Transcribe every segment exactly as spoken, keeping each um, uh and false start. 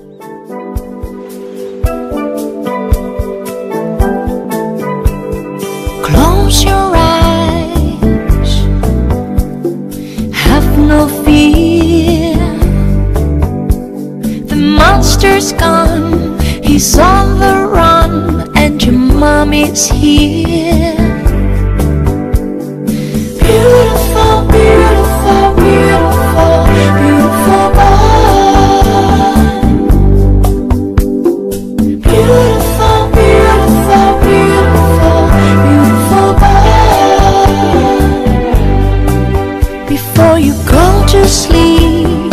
Close your eyes, have no fear. The monster's gone, he's on the run, and your mommy's here. Beautiful, beautiful, beautiful, beautiful boy. Beautiful, beautiful, beautiful, beautiful boy. Before you go to sleep,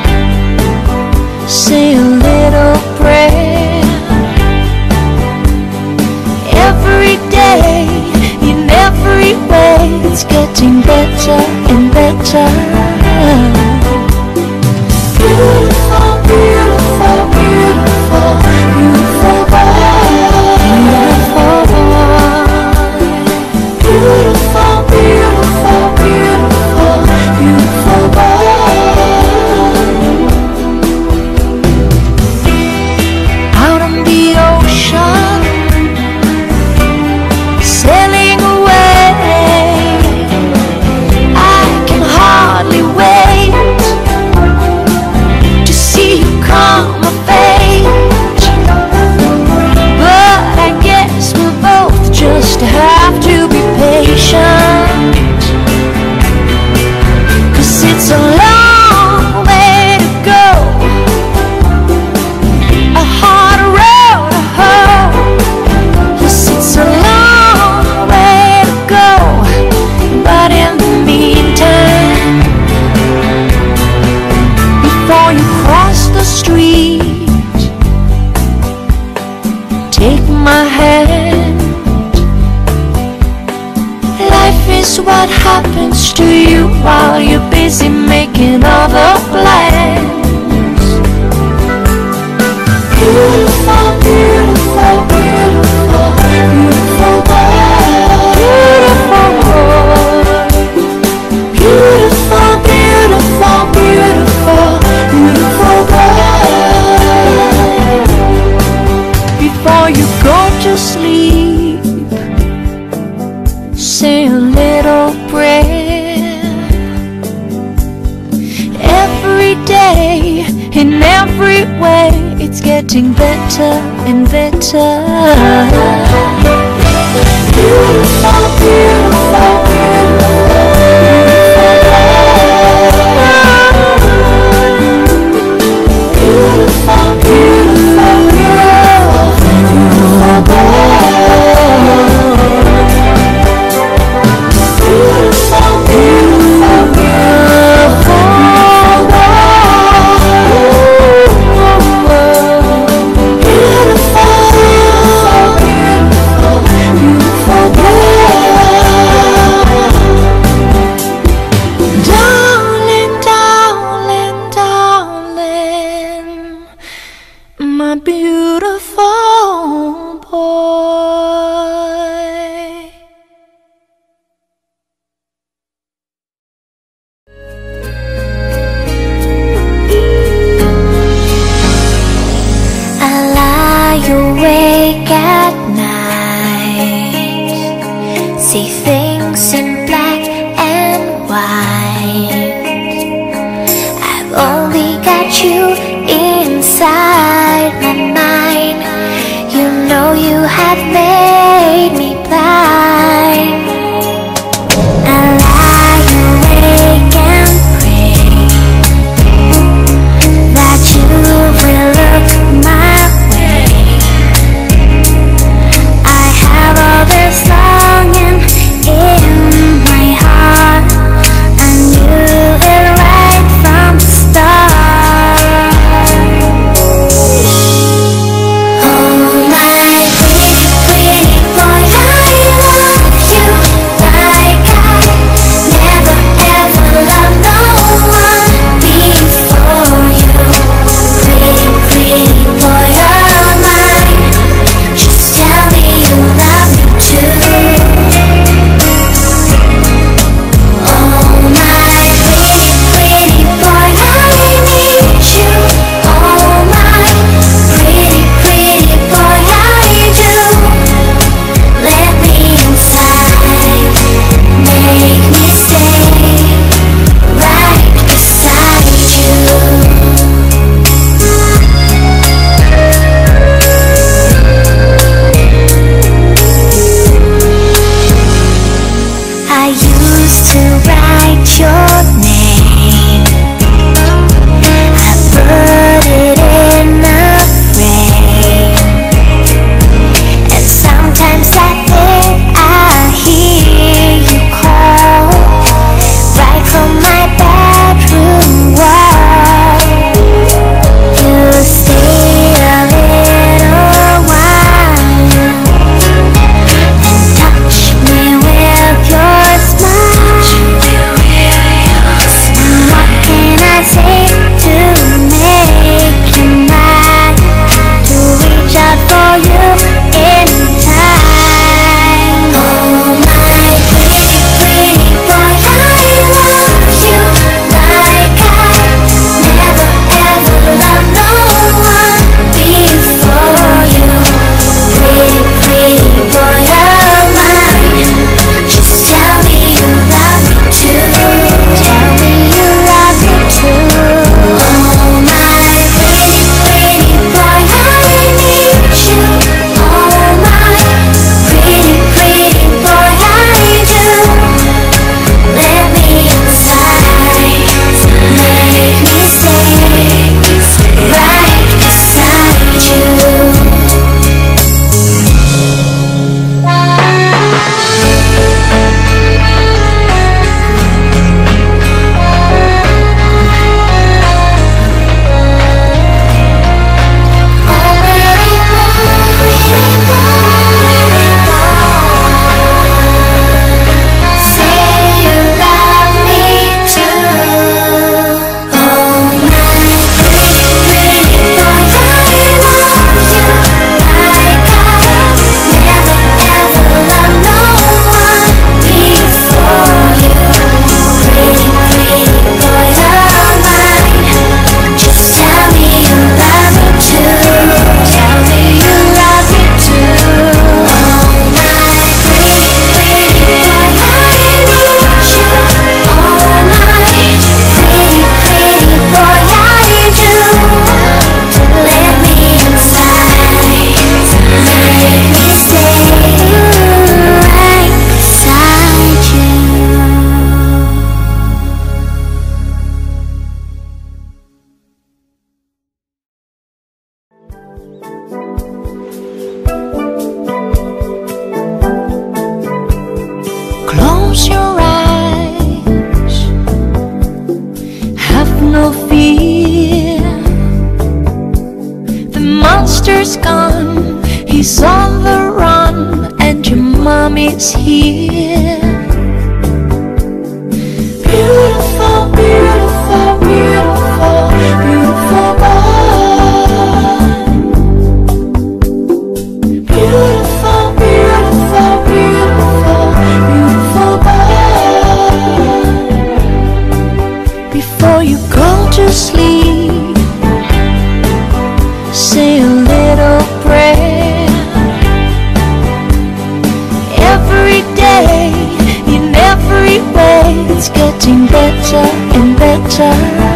say a little prayer. Every day, in every way, it's getting better and better. Beautiful, beautiful, beautiful, beautiful boy. Beautiful boy. Beautiful, beautiful, beautiful, beautiful boy. Out on the ocean, sailing away, I can hardly wait to see you come of age. But I guess we'll both just have to be patient, 'cause it's a long way to go, a hard road to hoe. Yes, it's a long way to go, but in the meantime, before you cross the street, take my hand. Life is what happens to you while you're busy making other plans. Beautiful, beautiful, beautiful, beautiful boy. Beautiful boy. Beautiful, beautiful, beautiful, beautiful boy. Before you go to sleep, say a little prayer. Every day, in every way, it's getting better and better. Beautiful, beautiful, beautiful, beautiful, beautiful, beautiful, beautiful boy. Beautiful, beautiful, beautiful boy. Beautiful, beautiful, beautiful boy. Darling, darling, darling, my beautiful boy. I lie awake at night, see things in black and white. I've only got you inside my mind. You know you have made me blind. I lie awake and pray that you will look my way. I have all this longing in my heart. I knew it right from the start. Oh my sweet, sweet father's gone, he's on the run, and your mommy's here. Beautiful, beautiful, beautiful, beautiful boy. Beautiful, beautiful, beautiful, beautiful boy. Before you go to sleep, say a little prayer. Every day, in every way, it's getting better and better.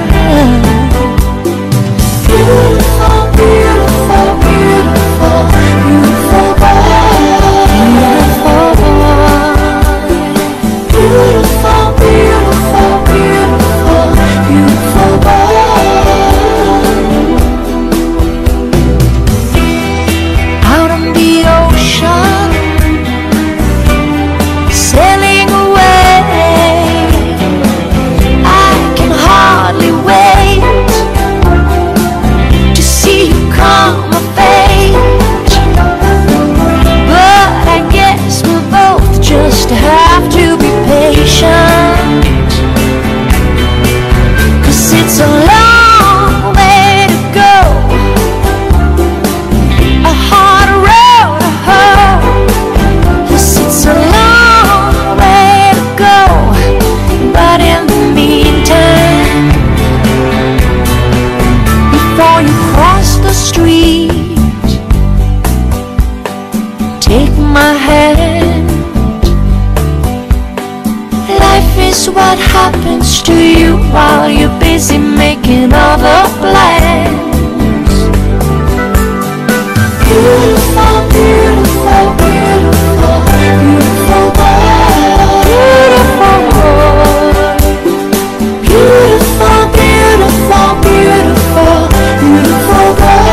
Beautiful, beautiful, beautiful, beautiful boy. Beautiful boy. Beautiful, beautiful, beautiful, beautiful boy. Out on the ocean, sailing away, I can hardly wait to see you come of age. But I guess we'll both just have to be patient, 'cause it's a long way to go, a hard road to hoe. Yes, it's a long way to go, but in the meantime, before you cross the street, take my hand. Life is what happens to you while you're busy making other plans. Beautiful, beautiful, beautiful, beautiful boy. Beautiful boy. Beautiful, beautiful, beautiful, beautiful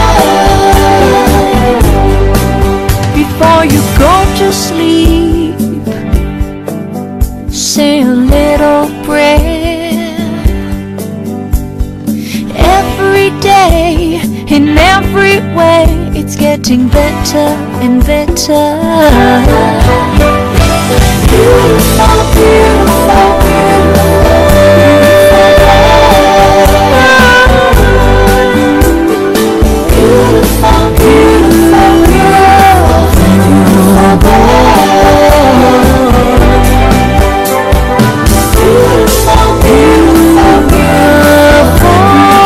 boy. Before you go to sleep, say a little prayer. Every day, in every way, it's getting better and better. Beautiful, beautiful, beautiful, beautiful, beautiful, beautiful, beautiful boy. Beautiful, beautiful, beautiful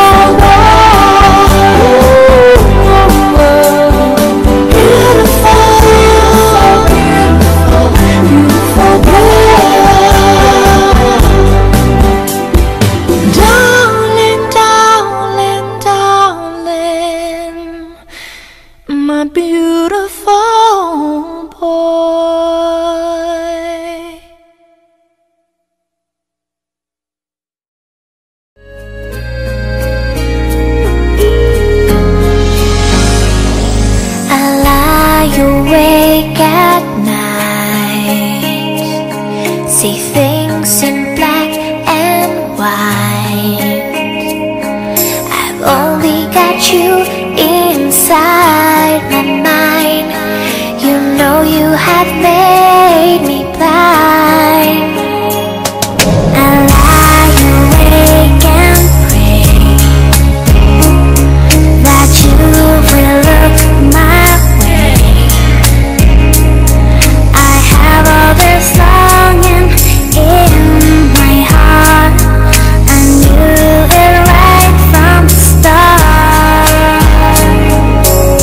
darling, darling, darling, my beautiful boy. I lie awake at night, see things in black and white. I've only got you inside my mind. You know you have made me blind. I lie awake and pray that you will look my way. I have all this longing in my heart. I knew it right from the start.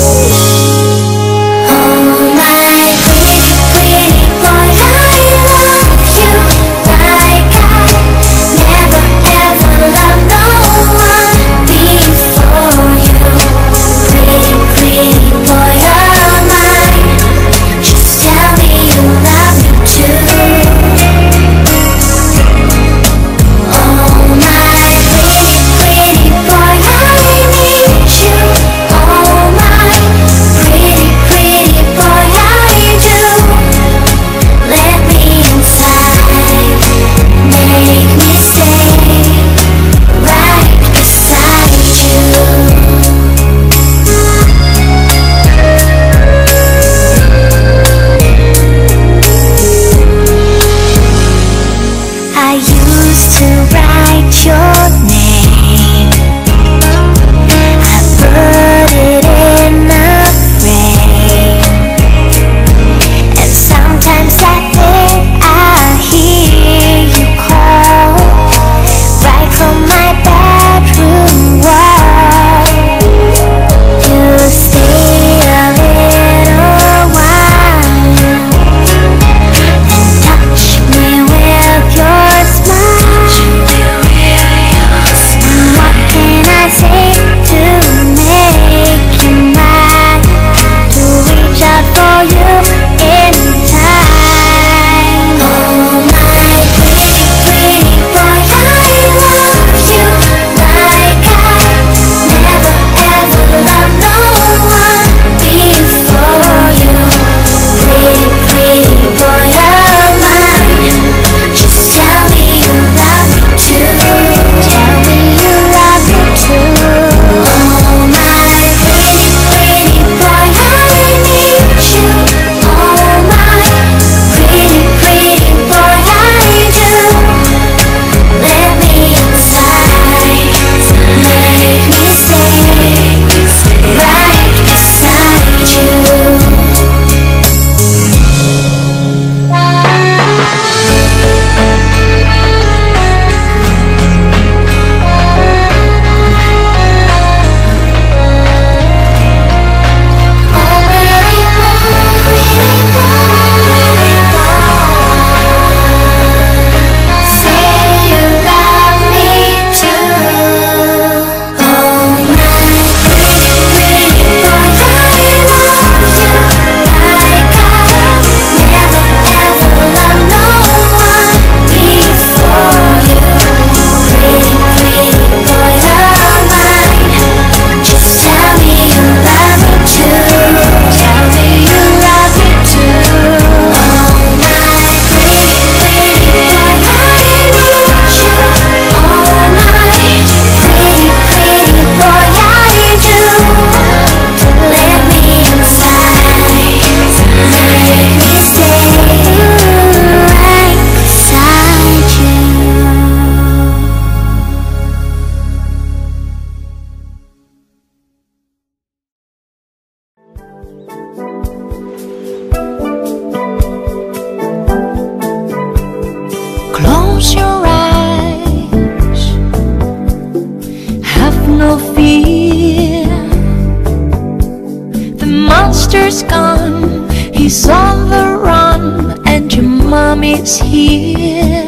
father's gone, he's on the run, and your mommy's here.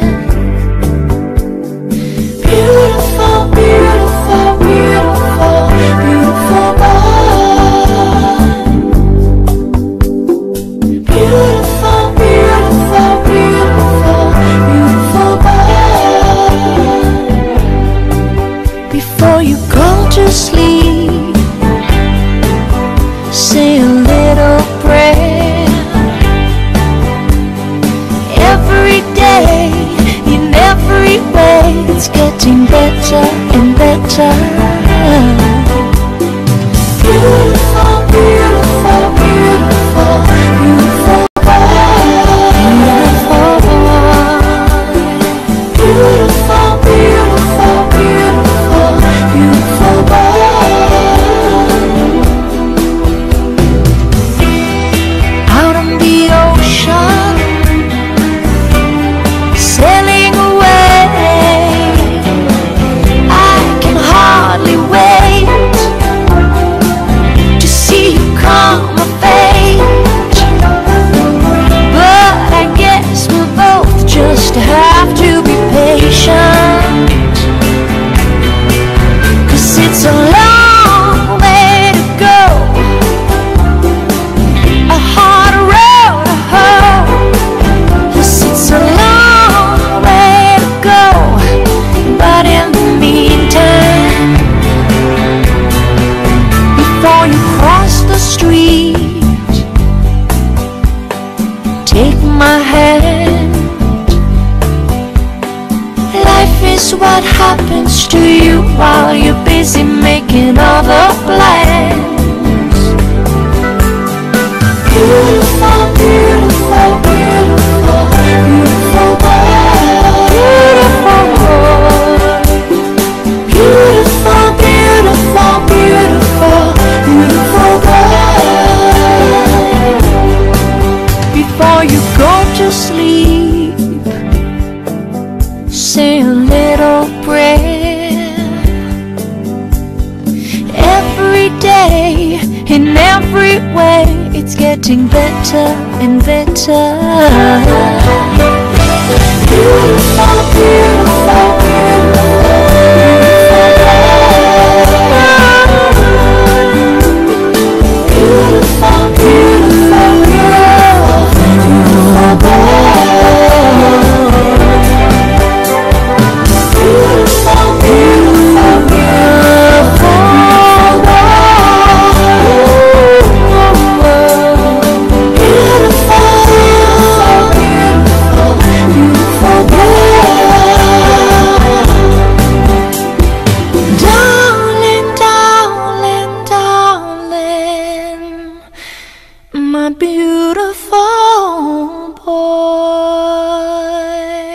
Beautiful, beautiful, beautiful, beautiful boy. Beautiful, beautiful, beautiful, beautiful boy. Before you go to sleep, say a little prayer. Every day, in every way, it's getting better and better. Beautiful, beautiful, beautiful, beautiful boy. Beautiful boy. Beautiful, beautiful, beautiful, beautiful boy. Out on the ocean, sailing away, I can hardly wait to see you come of age. But I guess we'll both just have to be patient, 'cause it's a long way to go, a hard road to hoe. Yes, it's a long way to go, but in the meantime, before you cross the street, take my hand. Life is what happens to you while you're busy making other plans. Beautiful, beautiful, beautiful, beautiful boy. Beautiful boy. Beautiful, beautiful, beautiful, beautiful boy. Before you go to sleep, say a little prayer. Every day, in every way, it's getting better and better. Beautiful, beautiful, beautiful, beautiful, beautiful, beautiful, beautiful boy. Beautiful, beautiful, beautiful boy. Beautiful, beautiful, beautiful boy. Darling, darling, darling, my beautiful boy.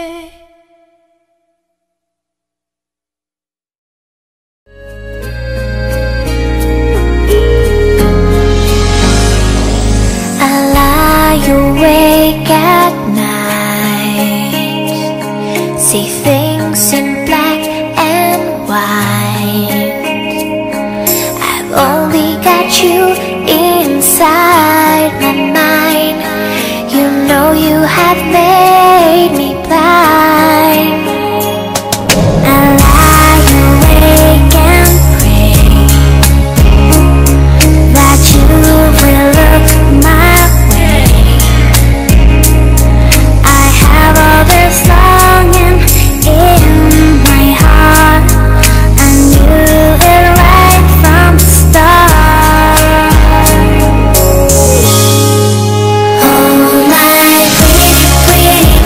I lie awake at night, see things in black and white. I've only got you inside my mind. You know you have made me blind. I lie awake and pray that you will look my way. I have all this longing in my heart. I knew it right from the start. Oh my pretty queen,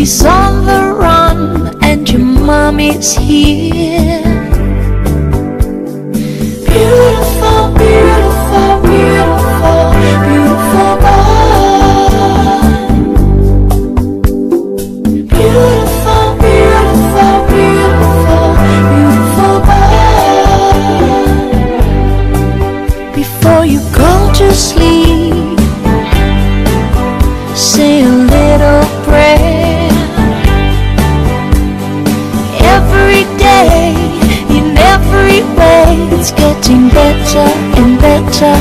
He's on the run and your mommy's here. Beautiful, beautiful, beautiful, beautiful boy. Beautiful, beautiful, beautiful, beautiful boy. Before you go to sleep, say a little prayer. Every day, in every way, it's getting better and better.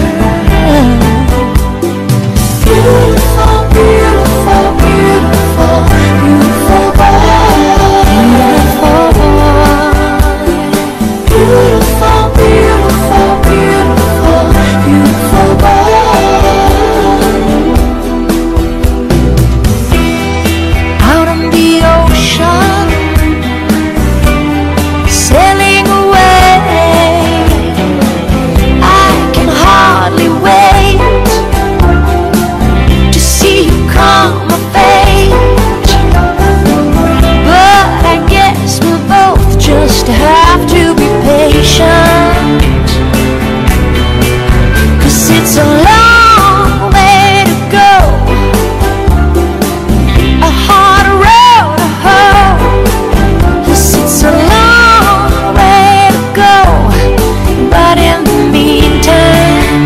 Beautiful, beautiful, beautiful, beautiful boy. Beautiful boy. Beautiful, beautiful, beautiful, beautiful boy. Out on the ocean, sailing away, I can hardly wait to see you come of age. But I guess we'll both just have to be patient, 'cause it's a long way to go, a hard road to hoe. Yes, it's a long way to go, but in the meantime,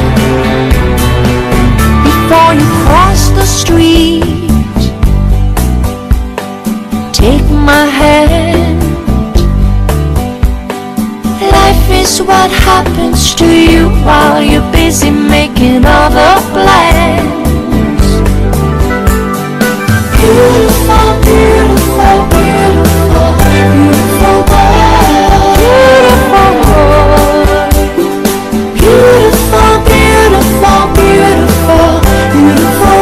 before you cross the street, take my hand. Life is what happens to you while you're busy making other plans. Beautiful, beautiful, beautiful, beautiful boy. Beautiful boy. Beautiful, beautiful, beautiful, beautiful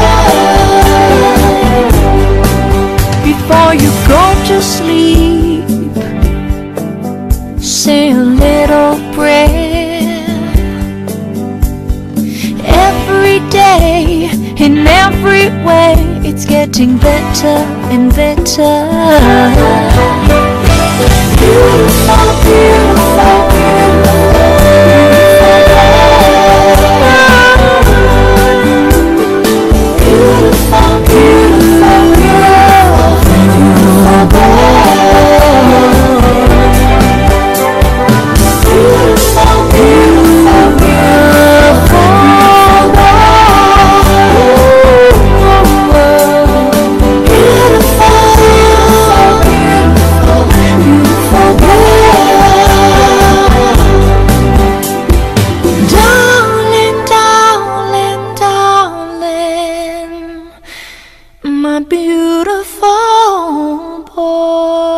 boy. Before you go to sleep, say a little prayer. Every day, in every way, it's getting better and better. Beautiful, beautiful, beautiful, beautiful boy. Beautiful, beautiful, beautiful, beautiful boy. Beautiful, beautiful, beautiful darling, darling, darling, my beautiful boy.